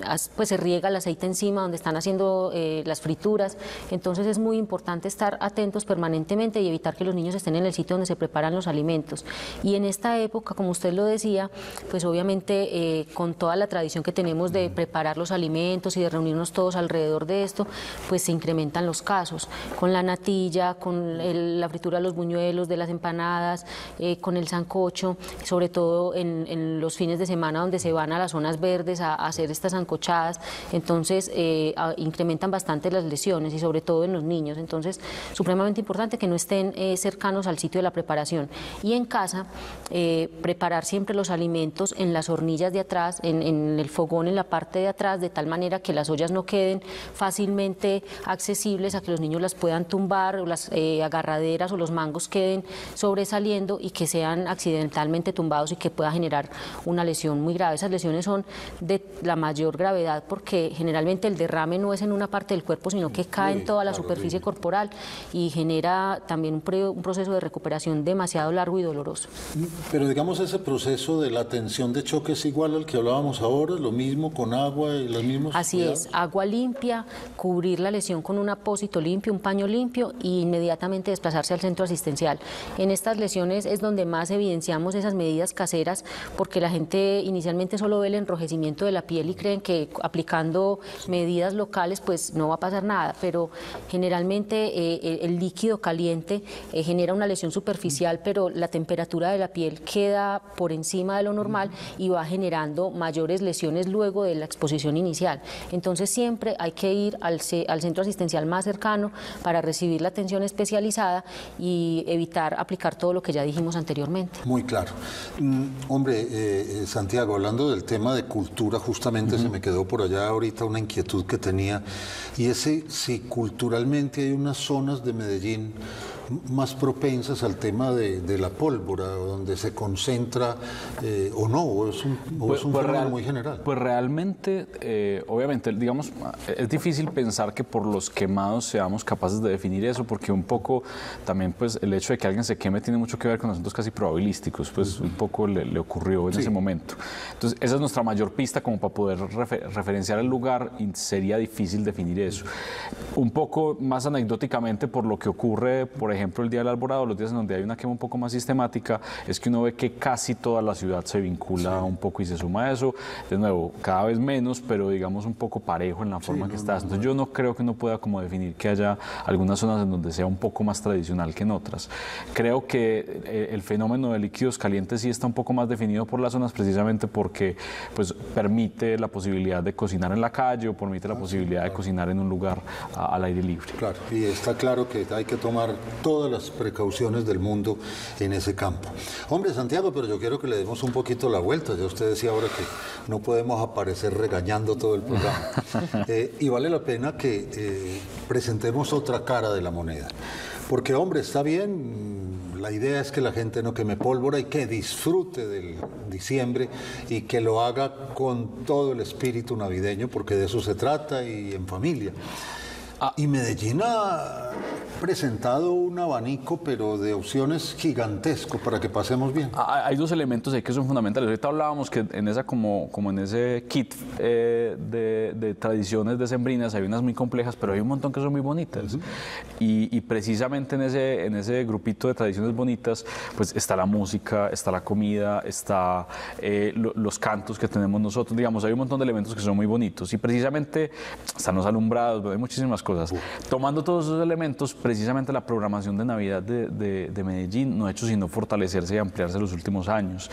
pues se riega el aceite encima donde están haciendo eh, las frituras. Entonces es muy importante estar atentos permanentemente y evitar que los niños estén en el sitio donde se preparan los alimentos. Y en esta época, como usted lo decía, pues obviamente eh, con toda la tradición que tenemos de preparar los alimentos y de reunirnos todos alrededor de esto, pues se incrementan los casos. Con la natilla, con el, la fritura de los buñuelos, de las empanadas, eh, con el sancocho, sobre todo en, en los fines de semana donde se van a las zonas verdes a, a hacer estas sancochadas, entonces eh, a, incrementan bastante las lesiones y sobre todo en los niños. Entonces, supremamente importante que no estén eh, cercanos al sitio de la preparación. Y en casa, eh, preparar siempre los alimentos en las hornillas de atrás, en, en el fogón en la parte de atrás, de tal manera que las ollas no queden fácilmente accesibles a que los niños las puedan tumbar, o las eh, agarraderas o los mangos queden sobresaliendo y que sean accidentalmente tumbados y que pueda generar una lesión muy grave. Esas lesiones son de la mayor gravedad porque generalmente el derrame no es en una parte del cuerpo, sino que cae en toda la superficie corporal y genera también un, pre, un proceso de recuperación demasiado largo y doloroso. Pero digamos, ese proceso de la tensión de choque es igual al que hablábamos ahora, lo mismo con agua y los mismos Así cuidados. Es, agua limpia, cubrir la lesión con un apósito limpio, un paño limpio y inmediatamente desplazarse al centro asistencial. En estas lesiones es donde más evidenciamos esas medidas caseras porque la gente inicialmente solo ve el enrojecimiento de la piel y creen que aplicando medidas locales pues no va a pasar nada, pero generalmente eh, el líquido caliente eh, genera una lesión superficial, pero la temperatura de la piel queda por encima de lo normal y va generando mayores lesiones luego de la exposición inicial. Entonces siempre hay que ir al, al centro asistencial más cercano para recibir la atención especializada y evitar aplicar todo lo que ya dijimos anteriormente. Muy claro. Mm, hombre, eh, Santiago, hablando del tema de cultura, justamente uh-huh. se me quedó por allá ahorita una inquietud que tenía, y ese, si culturalmente hay unas zonas de Medellín más propensas al tema de, de la pólvora, donde se concentra, eh, o no, o es un, o pues, es un pues fenómeno real, muy general. Pues realmente, eh, obviamente, digamos, es difícil pensar que por los quemados seamos capaces de definir eso, porque un poco también pues el hecho de que alguien se queme tiene mucho que ver con asuntos casi probabilísticos, pues un poco le, le ocurrió en sí. ese momento. Entonces, esa es nuestra mayor pista como para poder refer, referenciar el lugar y sería difícil definir eso. Un poco más anecdóticamente por lo que ocurre, por ejemplo, ejemplo el día del Alborado, los días en donde hay una quema un poco más sistemática, es que uno ve que casi toda la ciudad se vincula sí. un poco y se suma a eso, de nuevo, cada vez menos, pero digamos un poco parejo en la forma sí, en que no, está. Entonces no, yo no creo que uno pueda como definir que haya algunas zonas en donde sea un poco más tradicional que en otras. Creo que el fenómeno de líquidos calientes sí está un poco más definido por las zonas, precisamente porque pues permite la posibilidad de cocinar en la calle o permite la ah, posibilidad sí, claro. de cocinar en un lugar a, al aire libre. Claro, y está claro que hay que tomar todas las precauciones del mundo en ese campo. Hombre, Santiago, pero yo quiero que le demos un poquito la vuelta. Ya usted decía ahora que no podemos aparecer regañando todo el programa. eh, y vale la pena que eh, presentemos otra cara de la moneda. Porque, hombre, está bien, la idea es que la gente no queme pólvora y que disfrute del diciembre y que lo haga con todo el espíritu navideño, porque de eso se trata y en familia. Ah, y Medellín ha presentado un abanico, pero de opciones gigantesco para que pasemos bien. Hay dos elementos ahí que son fundamentales. Ahorita hablábamos que en esa como, como en ese kit eh, de, de tradiciones decembrinas hay unas muy complejas, pero hay un montón que son muy bonitas. Uh-huh. y, y precisamente en ese, en ese grupito de tradiciones bonitas, pues está la música, está la comida, está eh, lo, los cantos que tenemos nosotros. Digamos, hay un montón de elementos que son muy bonitos y precisamente están los alumbrados, hay muchísimas cosas. Uh-huh. Tomando todos esos elementos, precisamente la programación de Navidad de, de, de Medellín no ha hecho sino fortalecerse y ampliarse en los últimos años.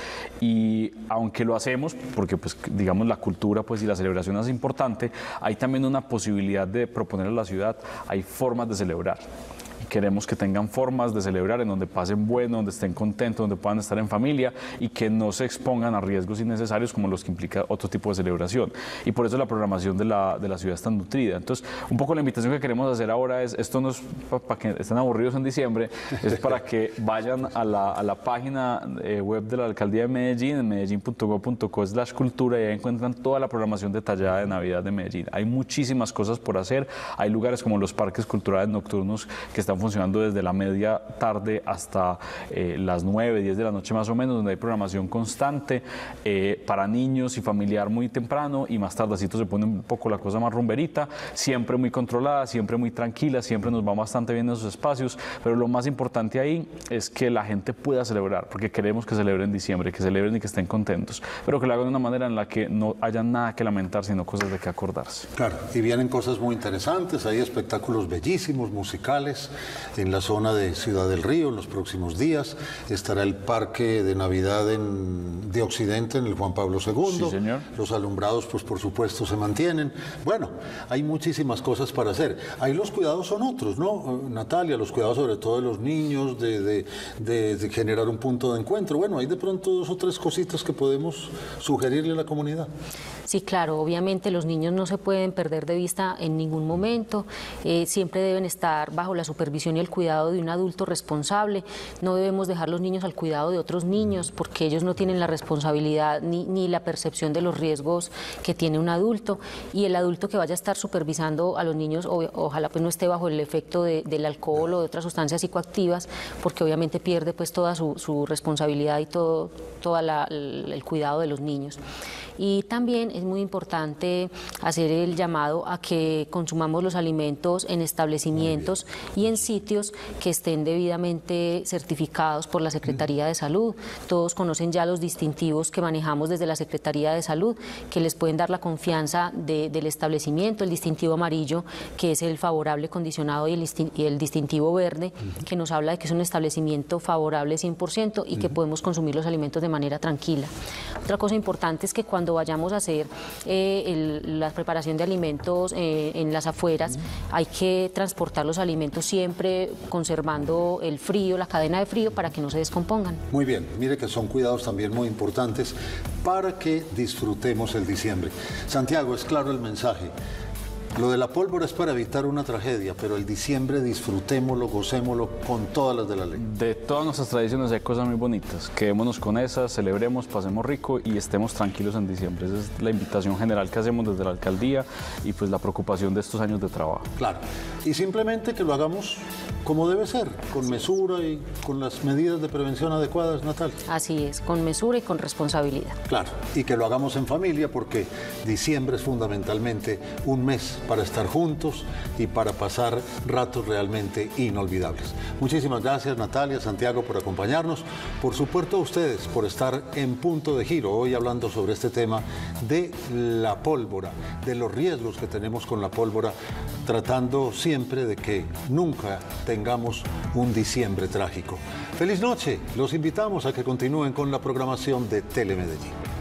Y aunque lo hacemos, porque pues digamos la cultura pues y la celebración es importante, hay también una posibilidad de proponer a la ciudad, hay formas de celebrar. Queremos que tengan formas de celebrar en donde pasen bueno, donde estén contentos, donde puedan estar en familia y que no se expongan a riesgos innecesarios como los que implica otro tipo de celebración. Y por eso la programación de la, de la ciudad es tan nutrida. Entonces, un poco la invitación que queremos hacer ahora es, esto no es para pa que estén aburridos en diciembre, es para que vayan a la, a la página eh, web de la Alcaldía de Medellín, en medellín punto gob punto co slash cultura, y ahí encuentran toda la programación detallada de Navidad de Medellín. Hay muchísimas cosas por hacer, hay lugares como los parques culturales nocturnos que están están funcionando desde la media tarde hasta eh, las nueve, diez de la noche más o menos, donde hay programación constante eh, para niños y familiar muy temprano, y más tardecito se pone un poco la cosa más rumberita, siempre muy controlada, siempre muy tranquila, siempre nos va bastante bien en esos espacios, pero lo más importante ahí es que la gente pueda celebrar, porque queremos que celebren en diciembre, que celebren y que estén contentos, pero que lo hagan de una manera en la que no haya nada que lamentar, sino cosas de que acordarse. Claro, y vienen cosas muy interesantes, hay espectáculos bellísimos, musicales, en la zona de Ciudad del Río en los próximos días, estará el Parque de Navidad en, de Occidente en el Juan Pablo segundo, sí, señor. Los alumbrados pues por supuesto se mantienen, bueno, hay muchísimas cosas para hacer, ahí los cuidados son otros, ¿no, Natalia? Los cuidados sobre todo de los niños, de, de, de, de generar un punto de encuentro, bueno, hay de pronto dos o tres cositas que podemos sugerirle a la comunidad. Sí, claro, obviamente los niños no se pueden perder de vista en ningún momento, eh, siempre deben estar bajo la supervisión y el cuidado de un adulto responsable, no debemos dejar los niños al cuidado de otros niños porque ellos no tienen la responsabilidad ni, ni la percepción de los riesgos que tiene un adulto, y el adulto que vaya a estar supervisando a los niños o, ojalá pues no esté bajo el efecto de, del alcohol o de otras sustancias psicoactivas, porque obviamente pierde pues toda su, su responsabilidad y todo toda la, el cuidado de los niños. Y también es muy importante hacer el llamado a que consumamos los alimentos en establecimientos y en sitios que estén debidamente certificados por la Secretaría de Salud. Todos conocen ya los distintivos que manejamos desde la Secretaría de Salud, que les pueden dar la confianza de, del establecimiento, el distintivo amarillo, que es el favorable condicionado, y el, y el distintivo verde, que nos habla de que es un establecimiento favorable cien por ciento y que podemos consumir los alimentos de manera tranquila. Otra cosa importante es que cuando Cuando vayamos a hacer eh, el, la preparación de alimentos eh, en las afueras, hay que transportar los alimentos siempre conservando el frío, la cadena de frío, para que no se descompongan. Muy bien, mire que son cuidados también muy importantes para que disfrutemos el diciembre. Santiago, es claro el mensaje. Lo de la pólvora es para evitar una tragedia, pero el diciembre disfrutémoslo, gocémoslo con todas las de la ley. De todas nuestras tradiciones hay cosas muy bonitas. Quedémonos con esas, celebremos, pasemos rico y estemos tranquilos en diciembre. Esa es la invitación general que hacemos desde la alcaldía y pues la preocupación de estos años de trabajo. Claro, y simplemente que lo hagamos como debe ser, con mesura y con las medidas de prevención adecuadas, Natalia. Así es, con mesura y con responsabilidad. Claro, y que lo hagamos en familia, porque diciembre es fundamentalmente un mes para estar juntos y para pasar ratos realmente inolvidables. Muchísimas gracias, Natalia, Santiago, por acompañarnos. Por supuesto a ustedes por estar en Punto de Giro, hoy hablando sobre este tema de la pólvora, de los riesgos que tenemos con la pólvora, tratando siempre de que nunca tengamos un diciembre trágico. Feliz noche, los invitamos a que continúen con la programación de Telemedellín.